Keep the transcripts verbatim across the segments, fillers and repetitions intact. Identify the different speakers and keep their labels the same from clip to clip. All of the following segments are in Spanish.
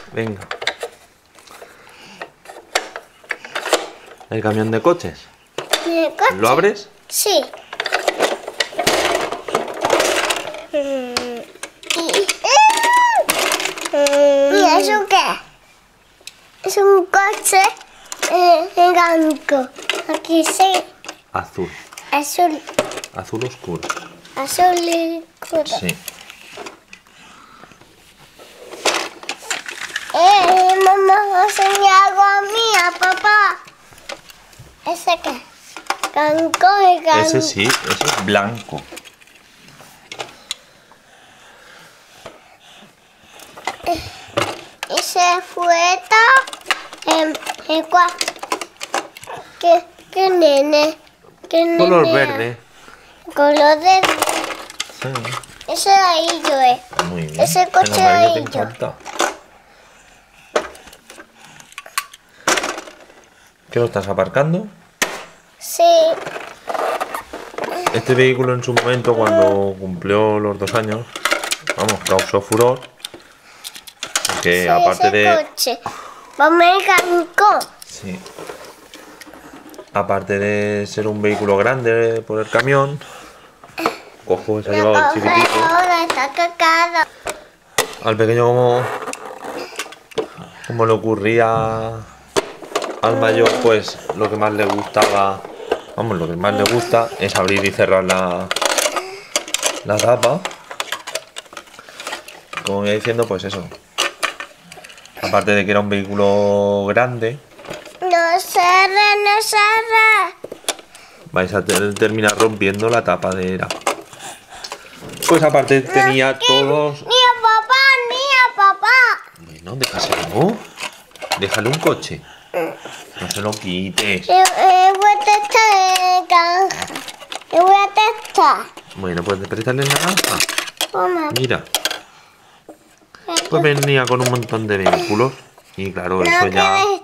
Speaker 1: Venga. El camión de coches.
Speaker 2: ¿De coche?
Speaker 1: ¿Lo abres?
Speaker 2: Sí. Mm, y- ¿Y eso qué? Es un coche eh, blanco. Aquí sí.
Speaker 1: Azul.
Speaker 2: Azul.
Speaker 1: Azul oscuro.
Speaker 2: Azul y oscuro.
Speaker 1: Sí.
Speaker 2: Eh, mamá, enseña algo a mí, a papá. ¿Ese qué? Blanco y blanco.
Speaker 1: Ese sí, ese es blanco.
Speaker 2: Ese fueta. Eh, eh, cua- ¿Qué, qué nene? ¿Qué nene?
Speaker 1: Color verde.
Speaker 2: Color verde.
Speaker 1: Sí.
Speaker 2: Ese ahí yo es.
Speaker 1: Muy bien.
Speaker 2: Ese coche
Speaker 1: El amarillo te
Speaker 2: ahí yo.
Speaker 1: encanta. ¿Qué lo estás aparcando?
Speaker 2: Sí.
Speaker 1: Este vehículo en su momento, cuando cumplió los dos años, vamos, causó furor. Porque
Speaker 2: sí,
Speaker 1: aparte
Speaker 2: ese
Speaker 1: de...
Speaker 2: coche. Vamos a blanco.
Speaker 1: Sí. Aparte de ser un vehículo grande por el camión, cojo se ha llevado al chiquitito.
Speaker 2: Ahora está cacado.
Speaker 1: Al pequeño como... Como le ocurría al mayor, pues lo que más le gustaba... Vamos, lo que más le gusta es abrir y cerrar la, la tapa. Como iba diciendo, pues eso. Aparte de que era un vehículo grande,
Speaker 2: No cerra, no cerra.
Speaker 1: vais a ter- terminar rompiendo la tapadera. Pues aparte tenía todos...
Speaker 2: Ni a papá, ni a papá.
Speaker 1: Bueno, déjaselo. Déjale un coche. No se lo quites.
Speaker 2: Yo, eh, voy a testar en granja. Yo voy a testar.
Speaker 1: Bueno, pues prestarle naranja.
Speaker 2: Mamá.
Speaker 1: Mira, pues venía con un montón de vehículos. Y claro, eso ya...
Speaker 2: Este.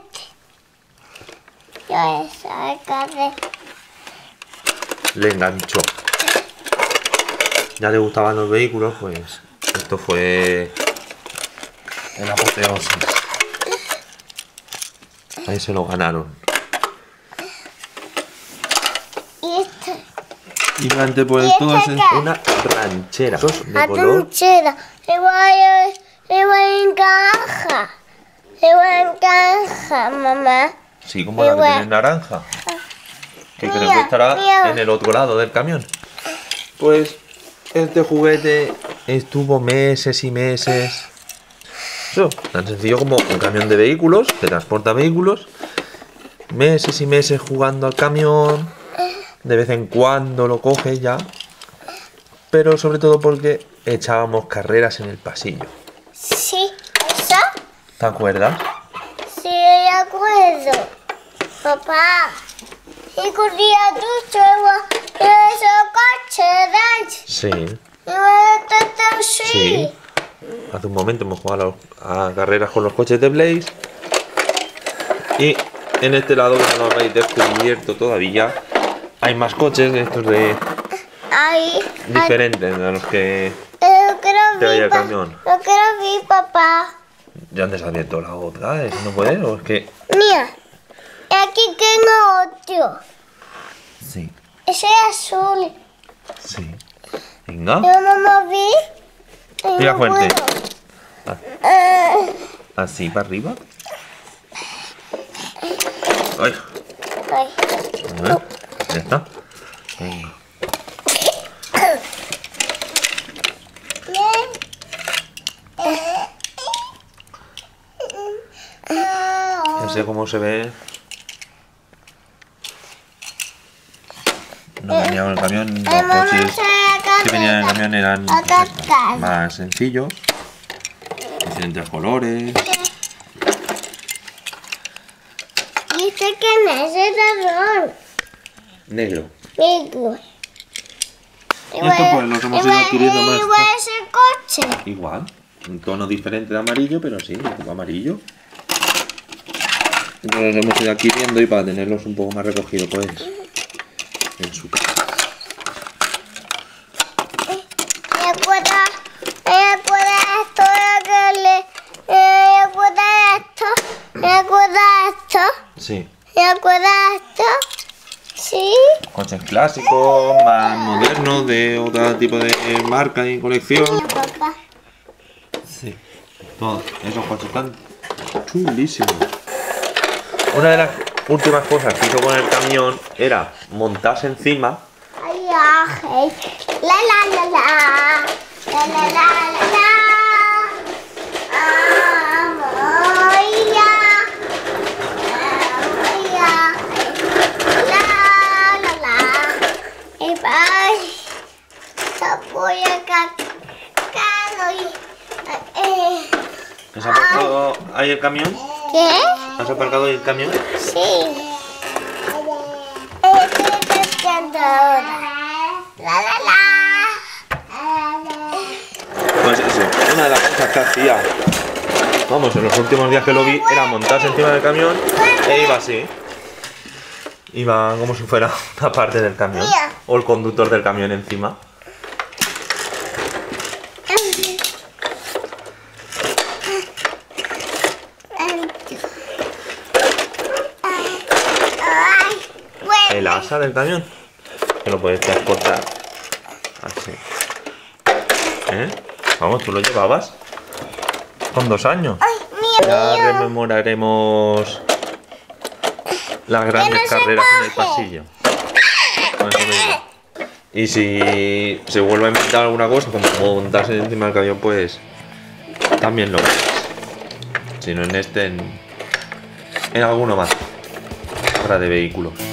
Speaker 2: Yo esa agarré.
Speaker 1: le enganchó. Ya le gustaban los vehículos, pues esto fue el apoteosis. Ahí se lo ganaron.
Speaker 2: Y este.
Speaker 1: Y durante pues
Speaker 2: ¿Y
Speaker 1: todo
Speaker 2: este
Speaker 1: es
Speaker 2: qué?
Speaker 1: una ranchera de
Speaker 2: La
Speaker 1: color.
Speaker 2: trinchera. Se va a se va en granja. Se va en granja, mamá.
Speaker 1: Sí, como la que
Speaker 2: Igual.
Speaker 1: tiene naranja. Que creo
Speaker 2: Mira,
Speaker 1: que estará
Speaker 2: mira.
Speaker 1: en el otro lado del camión. Pues este juguete estuvo meses y meses. Eso, tan sencillo como un camión de vehículos, que transporta vehículos. Meses y meses jugando al camión. De vez en cuando lo coge ya. Pero sobre todo porque echábamos carreras en el pasillo.
Speaker 2: Sí, ¿eso?
Speaker 1: ¿Te acuerdas?
Speaker 2: Sí, de acuerdo. Papá. Y corría mucho ese coche, ¿verdad?
Speaker 1: Sí.
Speaker 2: Y me trató así.
Speaker 1: Sí. Hace un momento hemos jugado a, a carreras con los coches de Blaze. Y en este lado, que no lo habéis descubierto todavía, hay más coches de estos de
Speaker 2: Ahí.
Speaker 1: diferentes de los que
Speaker 2: Yo quiero
Speaker 1: traía
Speaker 2: ver,
Speaker 1: el
Speaker 2: pa-
Speaker 1: camión.
Speaker 2: yo quiero ver, papá.
Speaker 1: Ya antes ha abierto la otra, ¿eso no puede? ¿O es que...?
Speaker 2: Mira. Aquí tengo otro.
Speaker 1: Sí,
Speaker 2: Ese es azul.
Speaker 1: sí. Venga,
Speaker 2: Yo mamá vi. y
Speaker 1: tira
Speaker 2: no
Speaker 1: fuerte.
Speaker 2: puedo. Eh,
Speaker 1: Así para arriba. Ay,
Speaker 2: ay.
Speaker 1: a ver, ya está. Venga. Ya sé cómo se ve. No venía con el camión, los coches que venían en el camión eran pues, esto, más sencillos, diferentes colores.
Speaker 2: ¿Y este quién es? Es dragón.
Speaker 1: Negro.
Speaker 2: Negro.
Speaker 1: Y esto pues los hemos ido adquiriendo más.
Speaker 2: Igual ese coche.
Speaker 1: Igual, un tono diferente de amarillo, pero sí, un poco amarillo. Entonces los hemos ido adquiriendo y para tenerlos un poco más recogidos pues en su casa.
Speaker 2: Me acuerda, me acuerda esto de que le, me acuerda
Speaker 1: Sí.
Speaker 2: ¿Te acuerdas esto? Sí.
Speaker 1: Coches clásicos, más modernos, de otro tipo de marca y colección.
Speaker 2: Mira, papá.
Speaker 1: Sí. Todos esos coches están chulísimos. Una de las últimas cosas que hizo con el camión era montarse encima.
Speaker 2: Ay, ay. La la la la. La la la la la. Ay, ya. Ay, ya. La la la. Y bye. Se voy a cacar hoy. Eh.
Speaker 1: ¿Has aparcado ahí el camión?
Speaker 2: ¿Qué?
Speaker 1: ¿Has aparcado ahí el camión?
Speaker 2: Sí. Estoy pescando ahora. La la la.
Speaker 1: Pues eso, una de las cosas que hacía, vamos, en los últimos días que lo vi, era montarse encima del camión e iba así. Iba como si fuera una parte del camión. O el conductor del camión encima. El asa del camión, que lo puedes transportar así. ¿Eh? Vamos, tú lo llevabas con dos años. Ya rememoraremos las grandes carreras en el pasillo. Con eso mismo. Y si se vuelve a inventar alguna cosa, como montarse encima del camión, pues también lo verás. Si no en este, en, en alguno más. Habrá de vehículos.